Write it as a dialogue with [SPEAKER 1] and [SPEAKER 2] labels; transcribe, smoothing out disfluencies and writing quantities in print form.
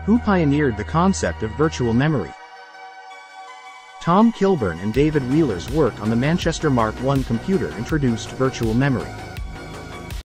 [SPEAKER 1] Who pioneered the concept of virtual memory? Tom Kilburn and David Wheeler's work on the Manchester Mark I computer introduced virtual memory.